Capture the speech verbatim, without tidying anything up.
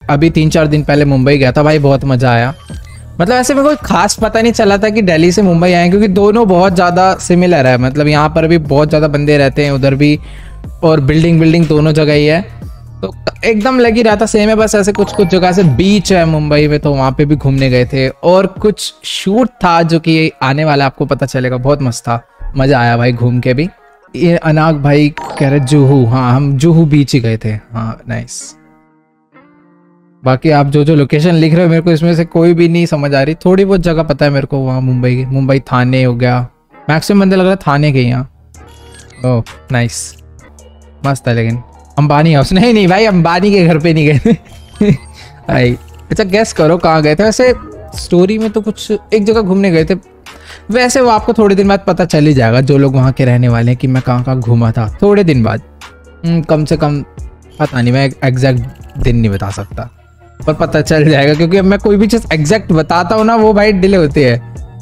अभी तीन चार दिन पहले मुंबई गया था भाई, बहुत मज़ा आया। मतलब ऐसे में कोई खास पता नहीं चला था कि दिल्ली से मुंबई आए, क्योंकि दोनों बहुत ज़्यादा सिमिलर है। मतलब यहाँ पर भी बहुत ज़्यादा बंदे रहते हैं, उधर भी, और बिल्डिंग बिल्डिंग दोनों जगह ही है, तो एकदम लग ही रहा था सेम है। बस ऐसे कुछ कुछ जगह से बीच है मुंबई में, तो वहाँ पे भी घूमने गए थे, और कुछ शूट था जो कि आने वाला आपको पता चलेगा, बहुत मस्त था, मज़ा आया भाई घूम के भी। ये अनाग भाई कह रहे जुहू, हाँ हम जुहू बीच ही गए थे, हाँ नाइस। बाकी आप जो जो लोकेशन लिख रहे हो मेरे को इसमें से कोई भी नहीं समझ आ रही, थोड़ी बहुत जगह पता है मेरे को वहाँ मुंबई की, मुंबई थाने हो गया, मैक्सिमम बंदे लग रहा है थाने के यहाँ। ओह नाइस, मस्त है। लेकिन अंबानी हाउस नहीं नहीं भाई, अंबानी के घर पे नहीं गए थे भाई। अच्छा गैस करो कहाँ गए थे वैसे, स्टोरी में तो कुछ एक जगह घूमने गए थे, वैसे वो आपको थोड़े दिन बाद पता चल ही जाएगा जो लोग वहाँ के रहने वाले हैं कि मैं कहाँ कहाँ घूमा था, थोड़े दिन बाद, कम से कम पता नहीं, मैं एग्जैक्ट दिन नहीं बता सकता, पर पता चल जाएगा, क्योंकि अब मैं कोई भी चीज़ एग्जैक्ट बताता हूँ ना वो भाई डिले होती है।